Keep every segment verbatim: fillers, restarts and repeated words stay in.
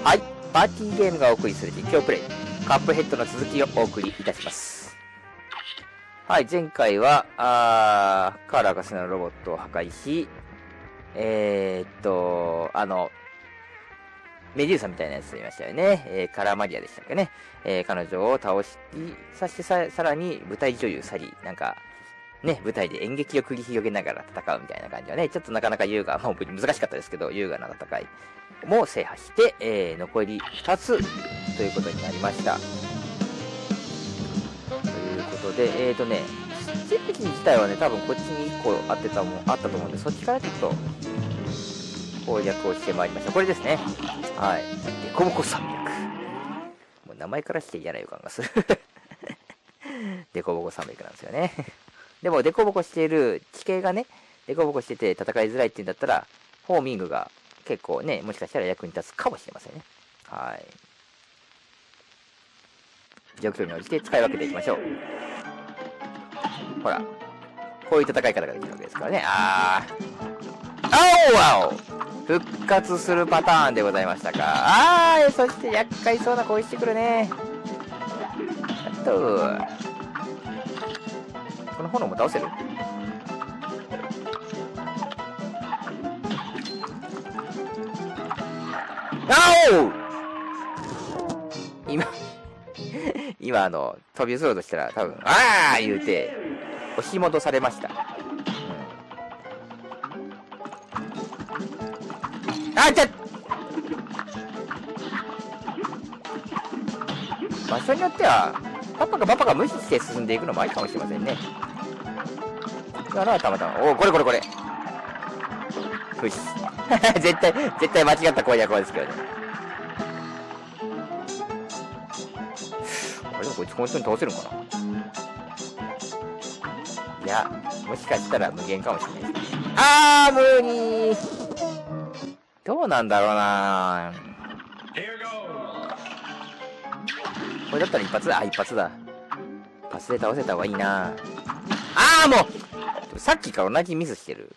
はい、パーティーゲームがお送りする実況プレイ、カップヘッドの続きをお送りいたします。はい、前回は、あー、カーラーがスのロボットを破壊し、えーっと、あの、メデューサみたいなやついましたよね。えー、カラーマリアでしたっけね。えー、彼女を倒し、さしてさ、さらに舞台女優サリー、なんか、ね、舞台で演劇を繰り広げながら戦うみたいな感じはね、ちょっとなかなか優雅、もう難しかったですけど、優雅な戦いも制覇して、えー、残りふたつということになりました。ということで、えーとね、ステージ自体はね、多分こっちにいっこあってたもん、あったと思うんで、そっちからちょっと、攻略をしてまいりました。これですね。はい。デコボコ山脈。もう名前からして嫌な予感がする。デコボコ山脈なんですよね。でも、デコボコしている地形がね、デコボコしてて戦いづらいっていうんだったら、ホーミングが結構ね、もしかしたら役に立つかもしれませんね。はい。状況に応じて使い分けていきましょう。ほら。こういう戦い方ができるわけですからね。あー。あおわお復活するパターンでございましたか。あー、そして厄介そうな声してくるね。あと、この炎も倒せる？あお今、今あの、飛び移ろうとしたら多分、あー言うて、押し戻されました。うん、あ、ちゃっ場所によっては、パパがパパが無視して進んでいくのもありかもしれませんね。だからたまたま、おお、これこれこれ。無視。絶対、絶対間違った攻略はですけどね。あれでもこいつ本当に倒せるのかな。いや、もしかしたら無限かもしれないです。あー、無理ー。どうなんだろうな。これだったら一発だ。あ、一発だ。パスで倒せた方がいいな。あーもうさっきから同じミスしてる。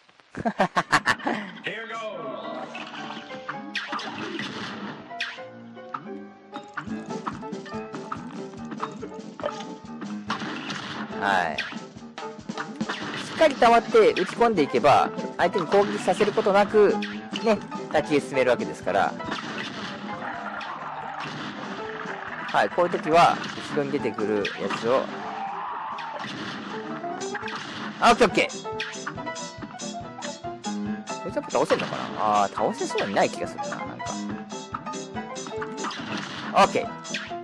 はい。しっかり溜まって打ち込んでいけば、相手に攻撃させることなく、ね、立ちへ進めるわけですから。はい、こういう時は、後ろに出てくるやつを、あ、オッケーオッケー。こいつやっぱ倒せんのかなあー、倒せそうにない気がするな、なんか。オッケー。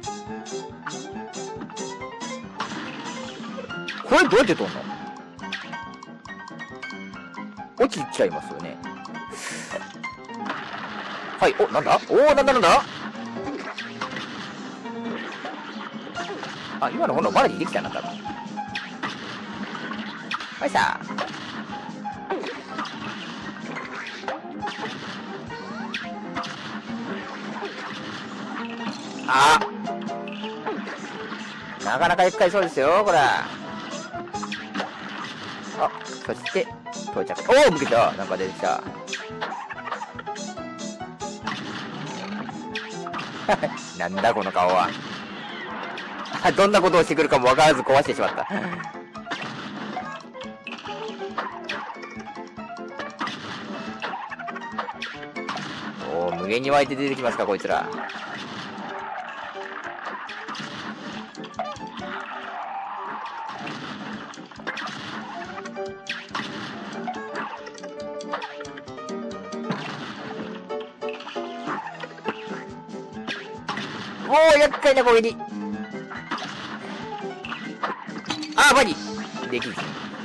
これどうやって取んの？落ちちゃいますよね。はい、お、なんだおー、なんだなんだあ、今の炎バラにできたな、多分。はいさー。あー。なかなか厄介そうですよ、これ。あ、そして、到着。おー、向けた。なんか出てきた。なんだこの顔は。どんなことをしてくるかもわからず壊してしまった。おー、無限に湧いて出てきますか、こいつら。おー、厄介な攻撃。あー、バリできる。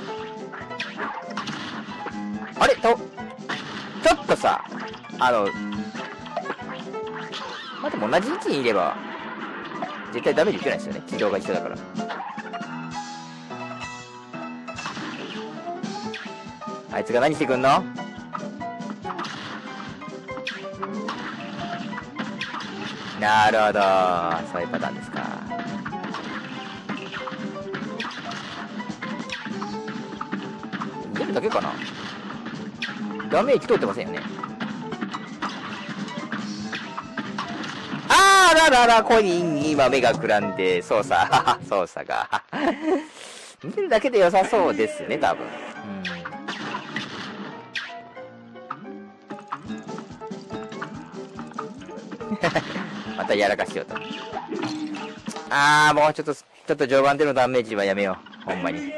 あれと、ちょっとさ、あの、まあ、でも同じ位置にいれば、絶対ダメージ受けないですよね。軌道が一緒だから。あいつが何してくんの？なるほど。そういうパターンですか。逃げるだけかな。ダメージ通ってませんよね。 あらら、コインに今目がくらんで、操作、操作が。見てるだけで良さそうですね、多分。うん。またやらかしようと。あー、もうちょっと、ちょっと序盤でのダメージはやめよう。ほんまに。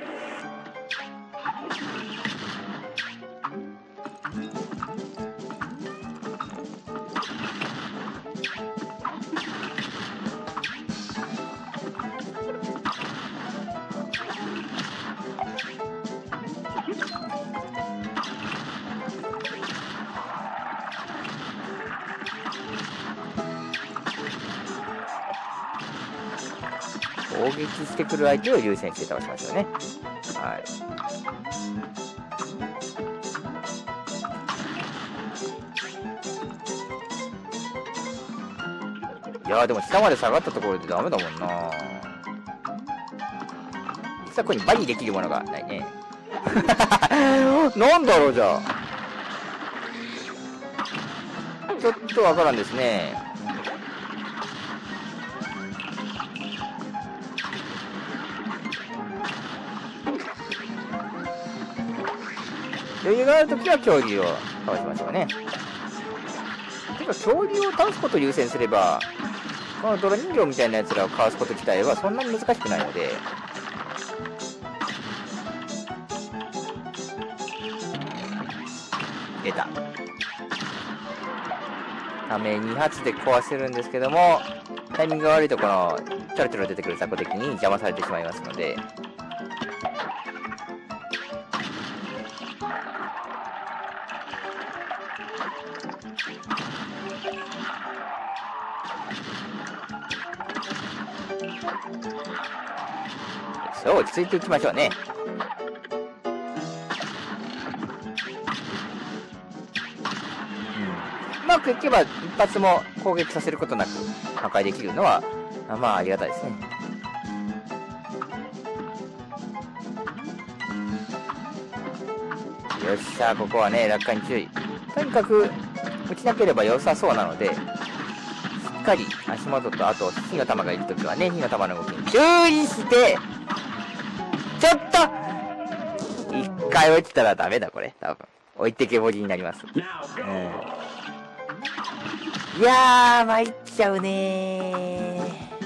攻撃してくる相手を優先して倒しましょうね。はい。いやーでも下まで下がったところでダメだもんな。実はここにバリできるものがないね。なんだろうじゃあ。ちょっとわからんですね。余裕があるときは恐竜を倒しましょうね。てか恐竜を倒すことを優先すれば、この泥人形みたいなやつらをかわすこと自体はそんなに難しくないので、出た。ために発で壊せるんですけども、タイミングが悪いとこのちょろちょろ出てくる雑魚敵に邪魔されてしまいますので、そう、落ち着いていきましょうね。うん。うまくいけば一発も攻撃させることなく破壊できるのは、まあありがたいですね。よっしゃ、ここはね、落下に注意。とにかく、落ちなければ良さそうなので、しっかり足元と、あと火の玉がいるときはね、火の玉の動きに注意して、ちょっと一回落ちたらダメだ、これ。多分。置いてけぼりになります。うん。いやー、参っちゃうね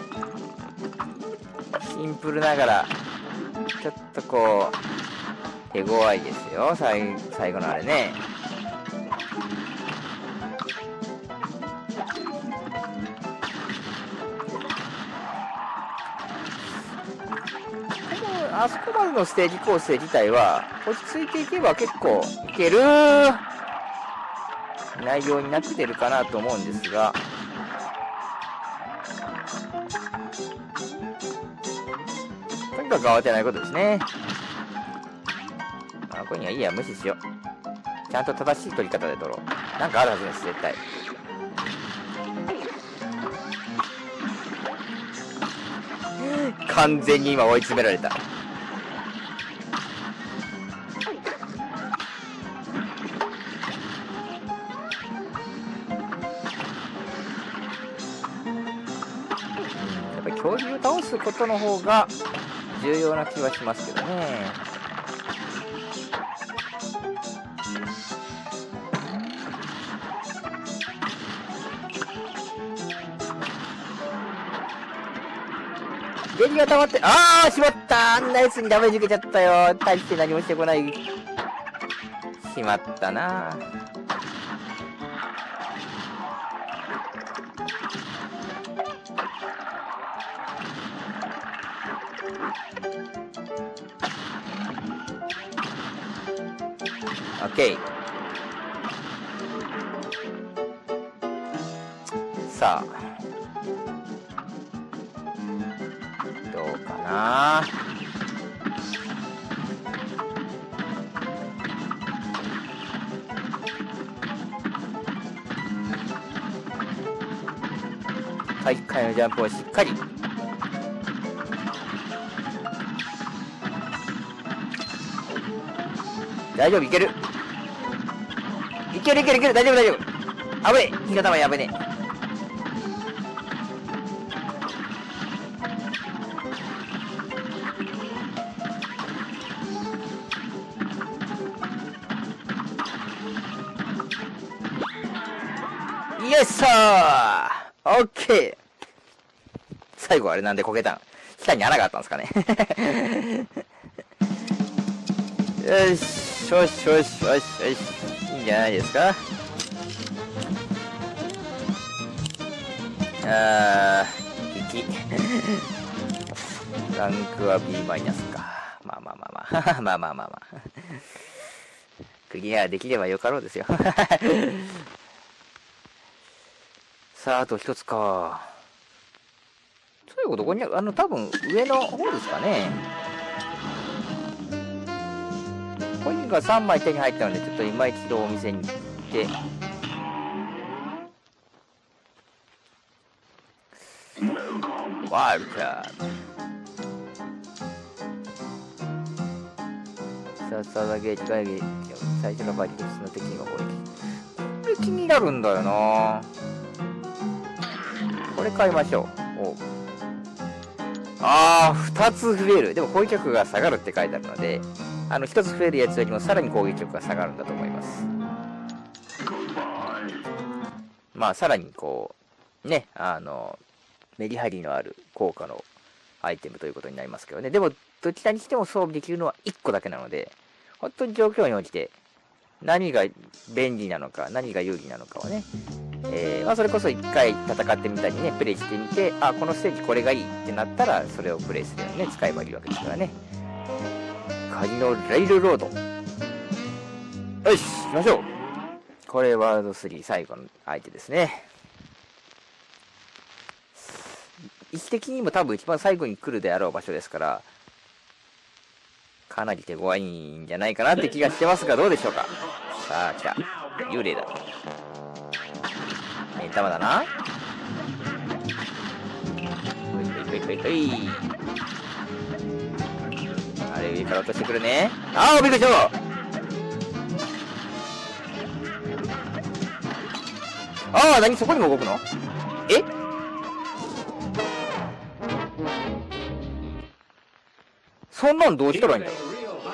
ー。シンプルながら、ちょっとこう、手強いですよ、最、最後のあれね。あそこまでのステージ構成自体は、落ち着いていけば結構いける内容になってるかなと思うんですが、とにかく慌てないことですね。あ、ここにはいいや、無視しよう。ちゃんと正しい取り方で取ろう。なんかあるはずです、絶対。完全に今追い詰められた。やっぱり恐竜を倒すことの方が重要な気はしますけどね。ゲリが溜まって、あーしまった、あんなやつにダメージ受けちゃったよ。大して何もしてこない。しまったな。オッケー。さあ。どうかな。はい、回のジャンプをしっかり。大丈夫、いける。いけるいけるいける、大丈夫大丈夫。危ねえ、火の玉やべねえ。 イエスさー、オッケー。最後あれなんでこけたん？下に穴があったんですかね。よし、よし、よし、よし、よし。いいんじゃないですか。あー、敵。ランクは B マイナスか。まあまあまあまあ。まあまあまあまあ。クリアできればよかろうですよ。さあ、あと一つか。最後どこにある？あの、多分上の方ですかね。コインがさんまい手に入ったので、ちょっと今一度お店に行って。ワールカー。ささだげ機械最初のバリケツの敵が攻撃。これ気になるんだよな。これ買いましょう。おああ、ふたつ増える。でも攻撃力が下がるって書いてあるので、あのひとつ増えるやつよりもさらに攻撃力が下がるんだと思います。まあさらにこうね、あのメリハリのある効果のアイテムということになりますけどね。でもどちらにしても装備できるのはいっこだけなので、本当に状況に応じて何が便利なのか何が有利なのかをね、えーまあ、それこそ一回戦ってみたりね、プレイしてみて、あ、このステージこれがいいってなったらそれをプレイするようにね、使えばいいわけですからね。カニのレイルロード、よし行きましょう。これワードスリー最後の相手ですね。位置的にも多分一番最後に来るであろう場所ですから、かなり手強いんじゃないかなって気がしてますが、どうでしょうか。さあ来た、幽霊だ。目玉だな。ほいほいほいほいほい。あれ上から落としてくるね。ああびっくりした。ああ何そこにも動くの？え？そんなんどうしたらいいんだろう。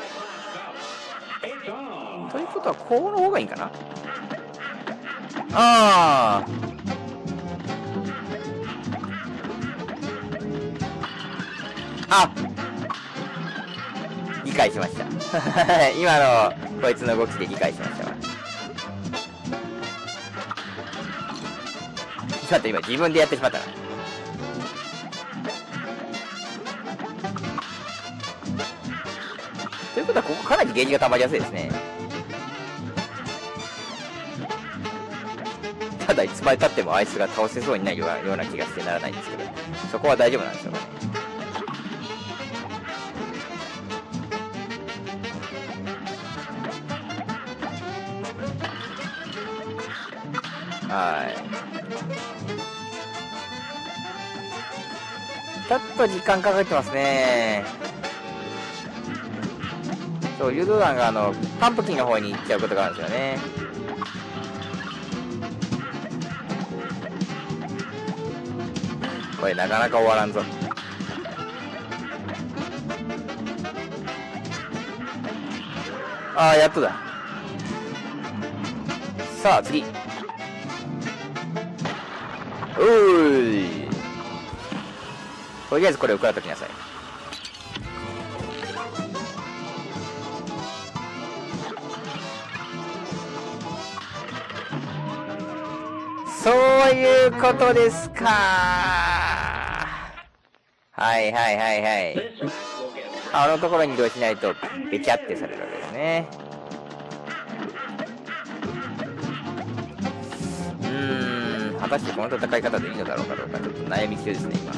ということはこの方がいいかな。あああ理解しました。今のこいつの動きで理解しましたわ。ちょっと今自分でやってしまったな。ということはここかなりゲージが溜まりやすいですね。ただいつまでたってもあいつが倒せそうにないような気がしてならないんですけど、そこは大丈夫なんでしょうかね。はい。ちょっと時間かかってますね。そう、誘導弾があのパンプキンの方に行っちゃうことがあるんですよね。これなかなか終わらんぞ。ああやっとだ。さあ次。おーい。とりあえずこれを食らっときなさい。そういうことですか。はいはいはいはい。あのところに移動しないとベキャってされるわけですね。うーん、果たしてこの戦い方でいいのだろうかどうか、ちょっと悩み中ですね今。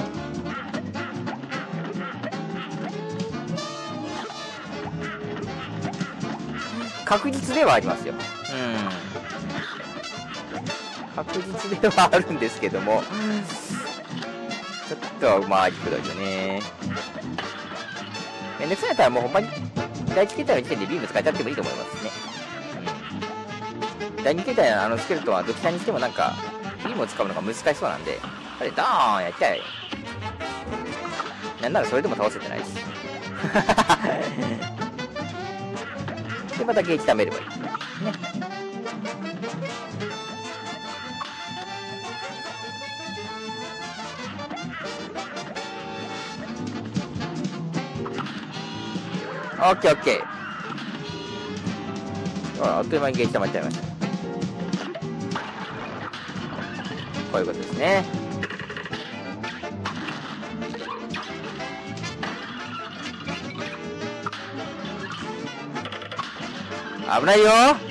確実ではありますよ。うん。確実ではあるんですけども、ちょっと回りくどいよね。めんどくさいやったらもうほんまにだいいち形態の時点でビーム使っちゃってもいいと思いますね。うん、だいに形態のあのスケルトンはどちらにしてもなんかビームを使うのが難しそうなんで、あれドーンやっちゃえ。なんならそれでも倒せてないし。でまたゲージ貯めればいいね。 オッケーオッケー。あっという間にゲージ溜まっちゃいました。こういうことですね。危ないよ。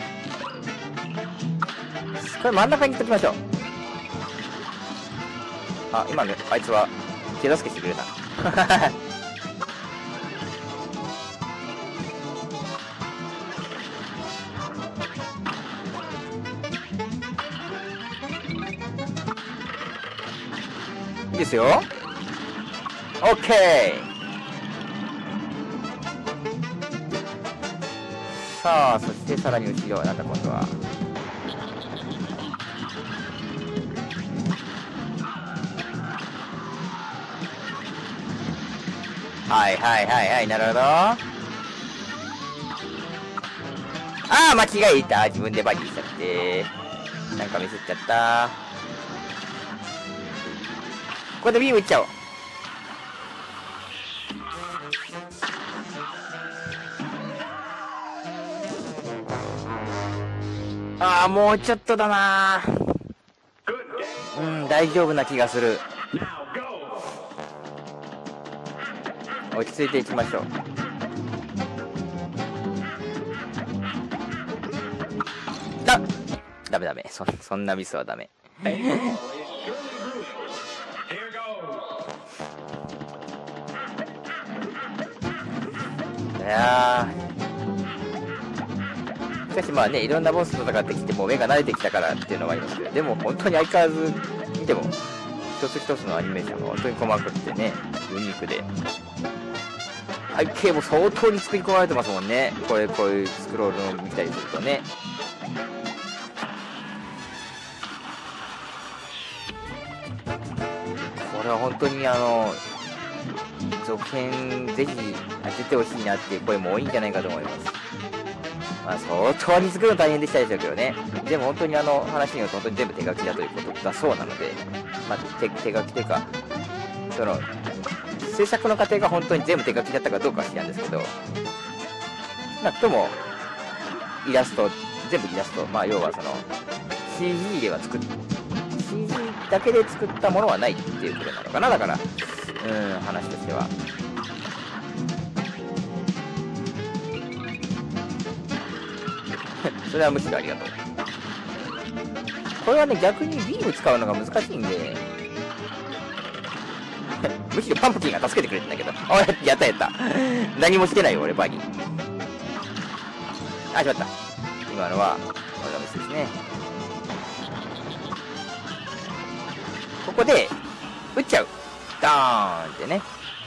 これ真ん中に行っときましょう。あ、今ね、あいつは手助けしてくれた。いいですよ。オッケー。さあ、そしてさらに後ろ、なんだ今度は。はいはいはいはい、なるほど。ああ、間違えた。自分でバギーしちゃって。なんかミスっちゃった。ここでビームいっちゃおう。ああ、もうちょっとだな。うん、大丈夫な気がする。落ち着いていきましょう。あ、ダメダメ。そ、そんなミスはダメ。いやー、しかしまあね、いろんなボスと戦ってきても目が慣れてきたからっていうのはありますけど、でも本当に相変わらず見ても一つ一つのアニメーションが本当に細かくてね、ユニークで、背景も相当に作り込まれてますもんね。これこういうスクロールを見たりするとね。これは本当にあの続編ぜひ当ててほしいなっていう声も多いんじゃないかと思います。まあ相当に作るの大変でしたでしょうけどね。でも本当にあの話によると本当に全部手書きだということだそうなので、まあ、手, 手書きというかその制作の過程が本当に全部手書きだったかどうかは知らんですけど、なくともイラスト全部イラスト、まあ要はその シージー では作っ シージー だけで作ったものはないっていうことなのかな。だからうん話としてはそれはむしろありがとう。これはね逆にビーム使うのが難しいんでむしろパンプキンが助けてくれてんだけど。あ、やったやった。何もしてないよ俺バギー。あ、しまった。今のは俺のミスですね。ここで撃っちゃう。ダーンってね。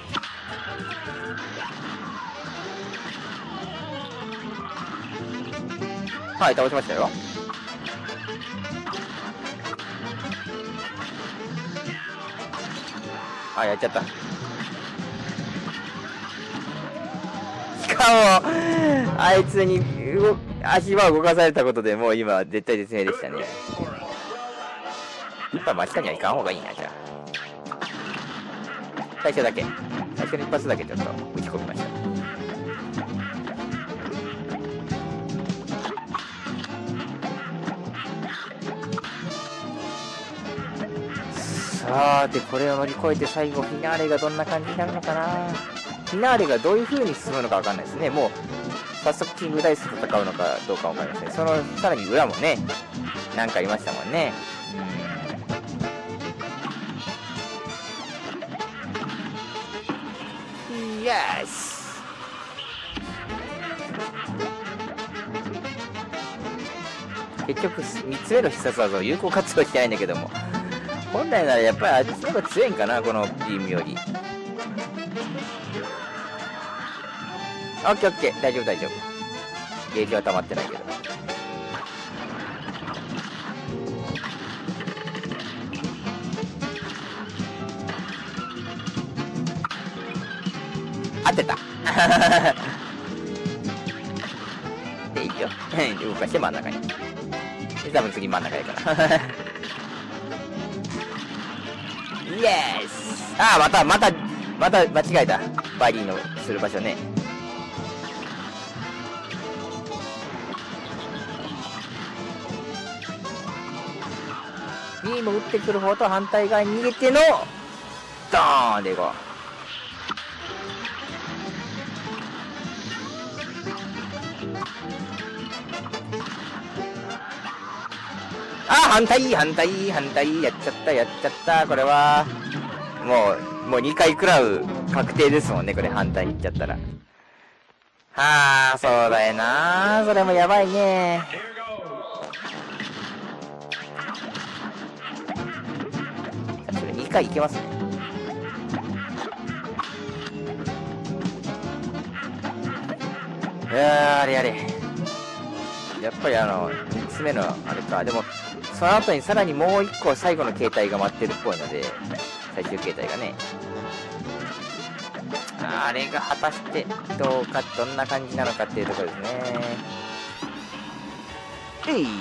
はい、倒しましたよ。あ、やっちゃった。しかもあいつに動足場を動かされたことでもう今絶対絶命でしたね。やっぱ真下には行かん方がいいな。じゃあ最初だけ最初の一発だけちょっと打ち込みました。さーてこれを乗り越えて最後フィナーレがどんな感じになるのかな。フィナーレがどういう風に進むのかわかんないですね。もう早速キングダイスと戦うのかどうかわかりません。そのさらに裏もねなんかいましたもんね。うん、イエス。結局みっつめの必殺技を有効活用してないんだけども、本来ならやっぱりあっちの方が強いんかな、このビームより。オッケーオッケー、大丈夫大丈夫。ゲージは溜まってないけど。合ってた。でいいよ。動かして真ん中に。で多分次真ん中やから。イエス。ああ、またまたまた間違えた。バギーのする場所ね。 ビーム打ってくる方と反対側に逃げての、ドーンでいこう。あ、反対反対反対やっちゃったやっちゃった。これは、もう、もうにかい食らう確定ですもんね、これ反対いっちゃったら。はあ、そうだよな。それもやばいね。それにかいいけますね。いやー、あれあれ。やっぱりあの、みっつめのあれか。でも、その後にさらにもういっこ最後の形態が待ってるっぽいので、最終形態がね。あれが果たしてどうか、どんな感じなのかっていうところですね。えい。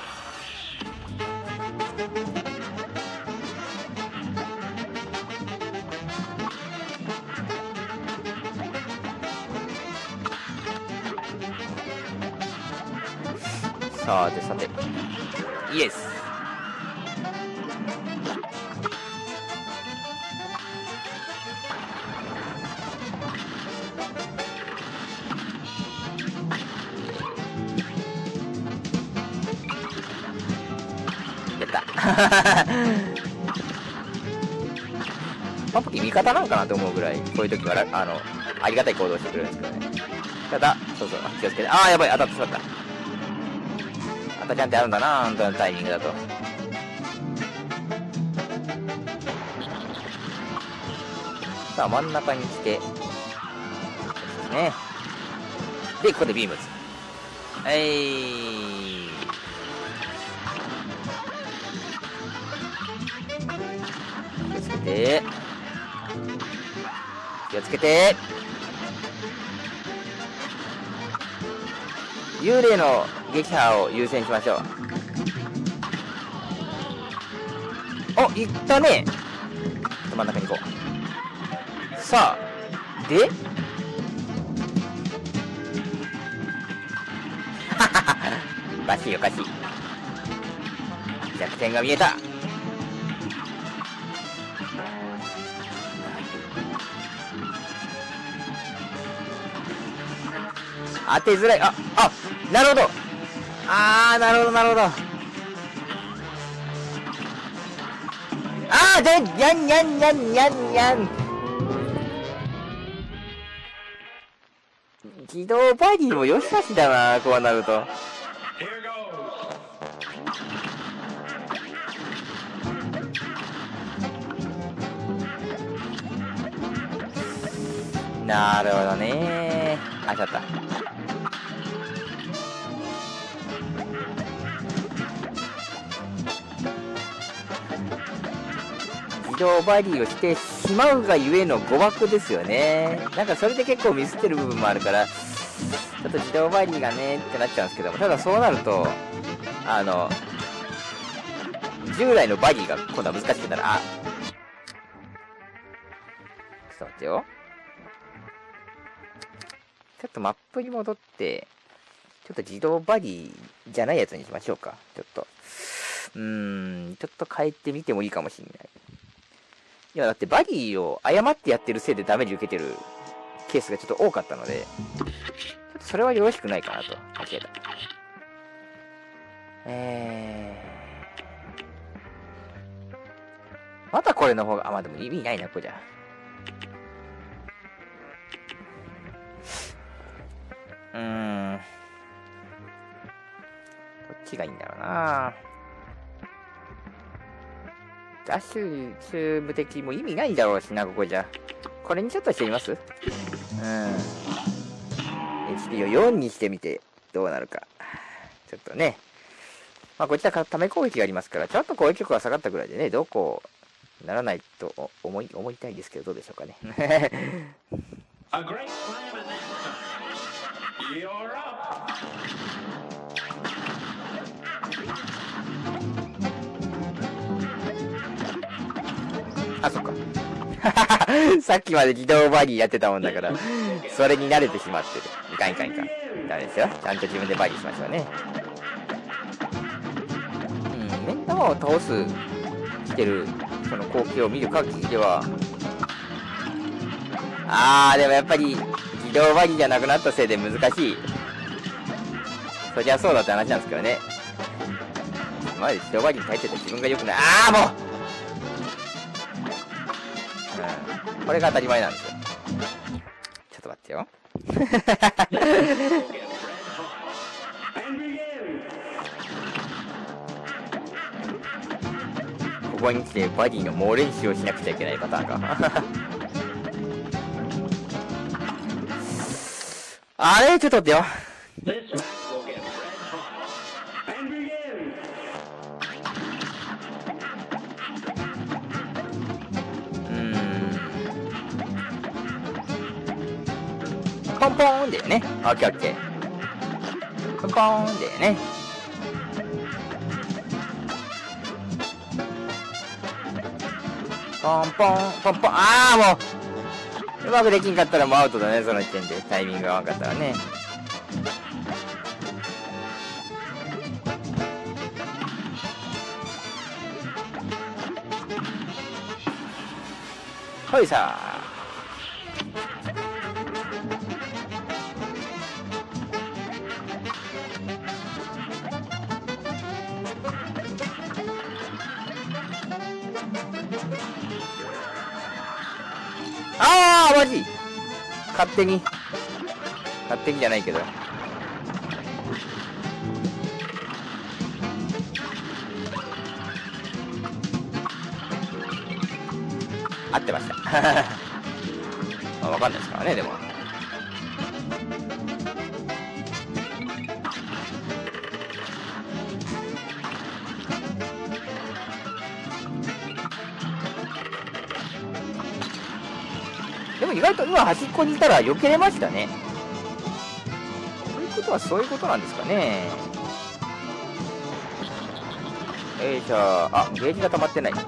さてさて、イエス。やったパンプキン味方なんかなと思うぐらい、こういう時はあのありがたい行動してくれるんですけどね。ただ、そうそう、気をつけて。ああ、やばい、当たってしまった。赤ちゃんってあるんだな、本当のタイミングだと。さあ、真ん中に来て、ですね。で、ここでビーム打つ。はい。気をつけて。気をつけて。幽霊の撃破を優先しましょう。お、いったね。ちょっと真ん中に行こう。さあ、でおかしいおかしい。弱点が見えた。当てづらい。あ、あ、なるほど。あー、なるほど、なるほど。あー、で、にゃんにゃんにゃんにゃんにゃん。自動バディもよしあしだな、こうなると。なるほどねー。あ、ちゃった。自動バディをしてしまうがゆえの誤爆ですよね。なんかそれで結構ミスってる部分もあるから、ちょっと自動バディがねってなっちゃうんですけども、ただそうなると、あの、従来のバディが今度は難しくなる。あ、ちょっと待ってよ。ちょっとマップに戻って、ちょっと自動バディじゃないやつにしましょうか。ちょっと。うーん、ちょっと変えてみてもいいかもしれない。いや、だってバディを誤ってやってるせいでダメージ受けてるケースがちょっと多かったので、ちょっとそれはよろしくないかなと。間違えた。えー。またこれの方が、あ、まあでも意味ないな、これじゃ。うーん。どっちがいいんだろうな。ダッシュチューブ的も意味ないだろうしな、ここじゃ。これにちょっとしてみます？うん。エイチピー をよんにしてみて、どうなるか。ちょっとね。まあ、こちらからため攻撃がありますから、ちょっと攻撃力が下がったぐらいでね、どうこうならないと思い、思いたいですけど、どうでしょうかね。あ、そっか。さっきまで自動バディやってたもんだから、それに慣れてしまってる。いかんいかんいかん。ダメですよ。ちゃんと自分でバディしましょうね。うん、面倒頭を倒すしてるその光景を見る限りでは、あーでもやっぱり自動バリじゃなくなったせいで難しい。そりゃそうだって話なんですけどね。今まで自動バリに耐えてた自分が良くない。あーもう、うん、これが当たり前なんですよ。ちょっと待ってよ。ここに来てバディの猛練習をしなくちゃいけないパターンか。あれちょっと待ってよ。うーん。ポンポーンだよね。オッケーオッケー。ポンポーンだよね。ポンポン、ポンポン、あーもううまくできんかったらもうアウトだね、その時点で。タイミングが合わんかったらね。ほいさあーマジ勝手に勝手にじゃないけど合ってました。まあわかんないですからね、でも。でも意外と今端っこにいたら避けれましたね。ということはそういうことなんですかね。えー、じゃあ、あ、ゲージが溜まってない。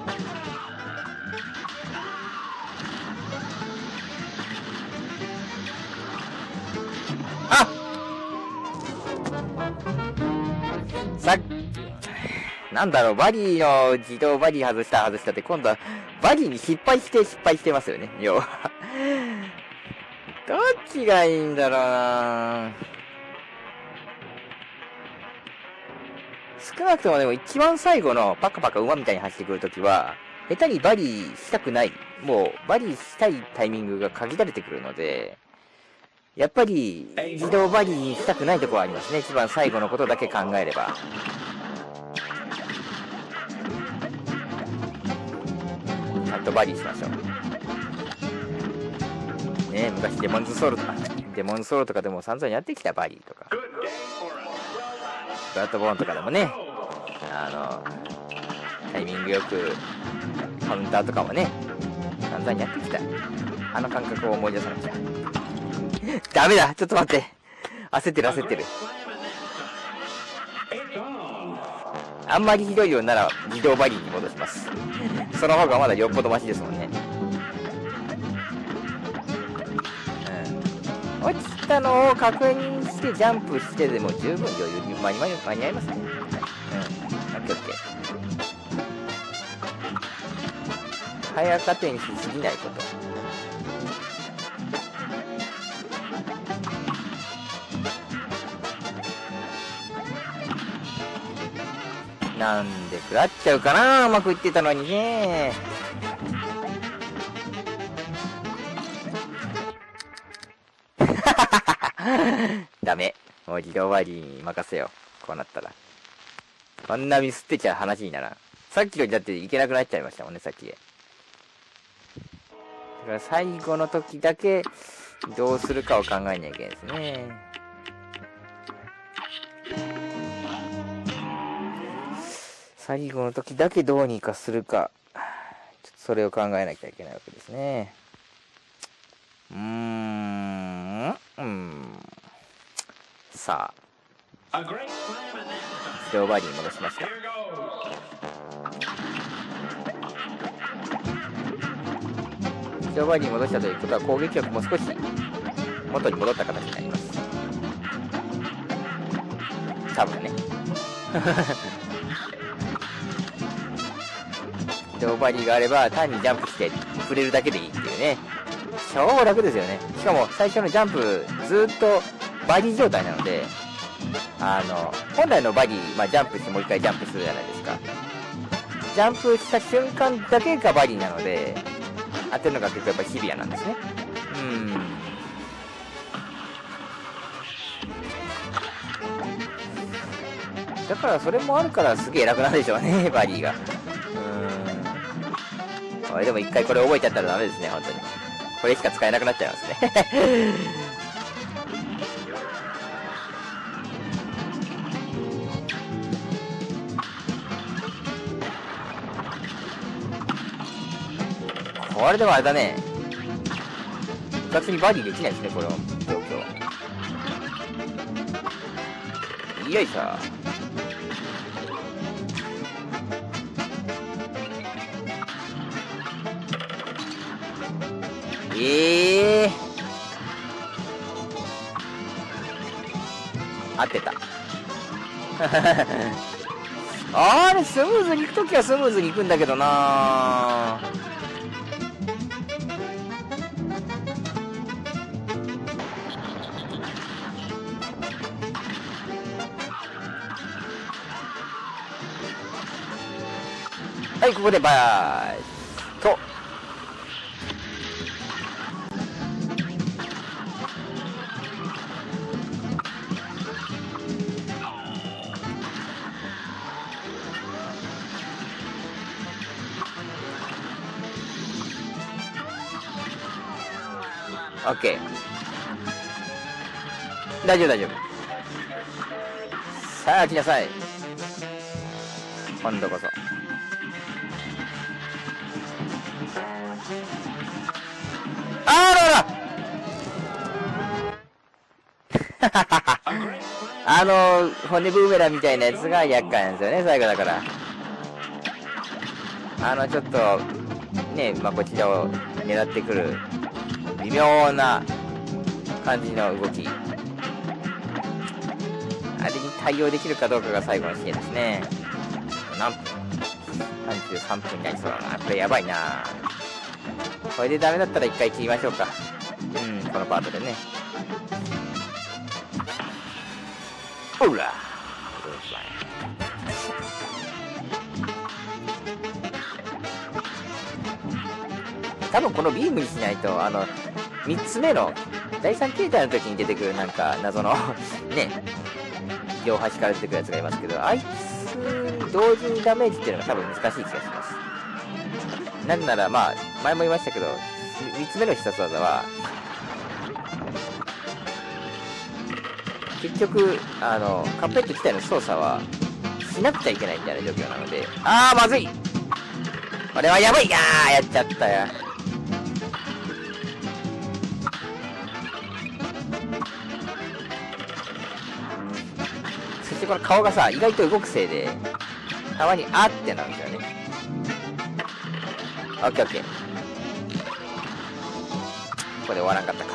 あさっき、なんだろう、バリーの自動バリー外した外したって、今度はバリーに失敗して失敗してますよね、要は。どっちがいいんだろうな。少なくともでも一番最後のパカパカ馬みたいに走ってくるときは、下手にバリーしたくない。もう、バリーしたいタイミングが限られてくるので、やっぱり、自動バリーにしたくないところはありますね。一番最後のことだけ考えれば。ちゃんとバリーしましょう。ねえ、昔デモンズソウルとか、デモンズソウルとかでも散々やってきたバリーとか。ブラッドボーンとかでもね、あの、タイミングよく、カウンターとかもね、散々やってきた。あの感覚を思い出さなくちゃ。ダメだちょっと待って焦ってる焦ってるあんまりひどいようなら自動バリーに戻しますその方がまだよっぽどマシですもんね。うん落ちたのを確認してジャンプしてでも十分余裕に間に間に合いますね。うんオッケーオッケー早加点しすぎないことなんで食らっちゃうかなうまくいってたのにねダメもう自動割りに任せようこうなったらこんなミスってちゃ話にならんさっきよりだっていけなくなっちゃいましたもんねさっきでだから最後の時だけどうするかを考えなきゃいけないですね最後の時だけどうにかするかちょっとそれを考えなきゃいけないわけですねうーんうんさあ自動バリーに戻しました自動バリーに戻したということは攻撃力も少し元に戻った形になります多分ね動バリーがあれば単にジャンプして触れるだけでいいっていうね。超楽ですよね。しかも最初のジャンプずーっとバリー状態なので、あの、本来のバリー、まあジャンプしてもう一回ジャンプするじゃないですか。ジャンプした瞬間だけがバリーなので、当てるのが結構やっぱりシビアなんですね。うん。だからそれもあるからすげえ楽なんでしょうね、バリーが。うーん。あれでも一回これ覚えちゃったらダメですね、本当に。これしか使えなくなっちゃいますね。これでもあれだね。部活にバディできないですね、この状況。よいしょ。ええー。合ってた。あれ、スムーズに行くときはスムーズに行くんだけどなぁ。はい、ここでバーイと。オッケー。大丈夫大丈夫。さあ来なさい。今度こそ。あららあの骨ブーメランみたいなやつが厄介なんですよね、最後だから。あのちょっとね、まあ、こちらを狙ってくる微妙な感じの動き、あれに対応できるかどうかが最後の試験ですね。何分？さんじゅうさんぷんになりそうだな。これやばいな。これでダメだったら一回切りましょうか。うん、このパートでね。ほら多分このビームにしないと、あのみっつめのだいさん形態の時に出てくるなんか謎のね、両端から出てくるやつがいますけど、あいつ同時にダメージっていうのが多分難しい気がします。なんならまあ前も言いましたけど、みっつめの必殺技は結局あのカップヘッド自体の操作はしなくちゃいけないみたいな状況なので、あーまずい、これはやばい、あーやっちゃったよ。そしてこの顔がさ、意外と動くせいでたまにあってなるんですよね。オッケーオッケー。ここで終わらんかったか。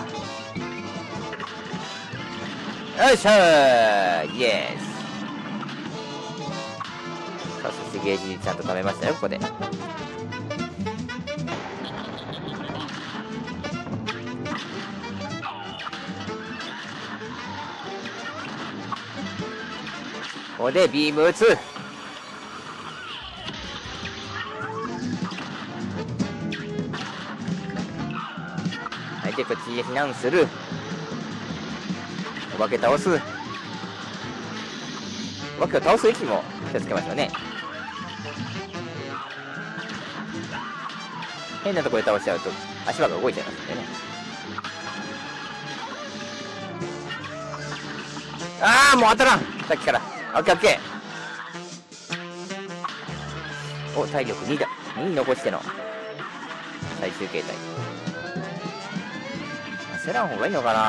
よいしょー、イエース。さあ、そしてゲージちゃんと貯めましたよ、ここで。ここでビーム打つ。はい、でこっちへ避難する。お化け倒す。お化けを倒す位置も気をつけましょうね。変なところで倒しちゃうと足場が動いちゃいますんでね。ああもう当たらん、さっきから。オッケーオッケー。お、体力にだ。に残しての最終形態。焦らん方がいいのかな。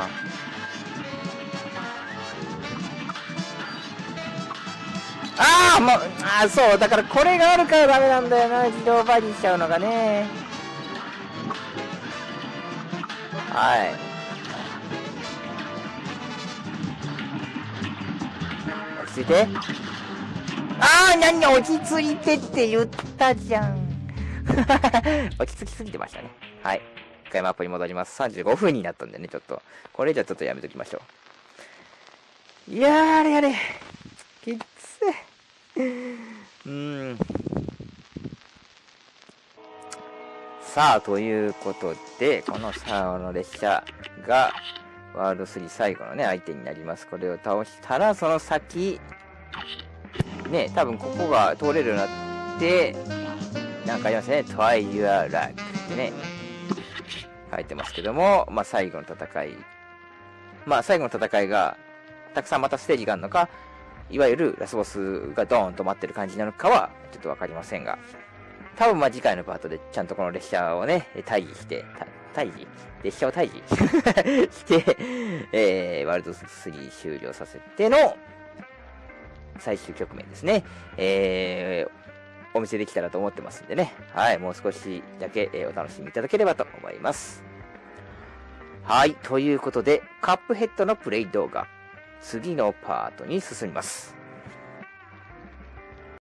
ああもう、ああそう、だからこれがあるからダメなんだよな、自動バリしちゃうのがね。はい。落ち着いて。ああ、何落ち着いてって言ったじゃん。 落ち着きすぎてましたね。はい。一回マップに戻ります。さんじゅうごふんになったんでね、ちょっと。これじゃちょっとやめときましょう。いやー、あれあれ。きつい。うーん。さあ、ということで、このサーの列車が、ワールドスリー最後のね、相手になります。これを倒したら、その先、ね、多分ここが通れるようになって、なんかありますね。Try your luck ってね、書いてますけども、まあ最後の戦い。まあ最後の戦いが、たくさんまたステージがあるのか、いわゆるラスボスがドーンと待ってる感じなのかは、ちょっとわかりませんが、多分まあ次回のパートでちゃんとこの列車をね、退治して、退治列車を退治して、えー、ワールドスリー終了させての最終局面ですね。えー、お見せできたらと思ってますんでね。はい、もう少しだけ、えー、お楽しみいただければと思います。はい、ということで、カップヘッドのプレイ動画、次のパートに進みます。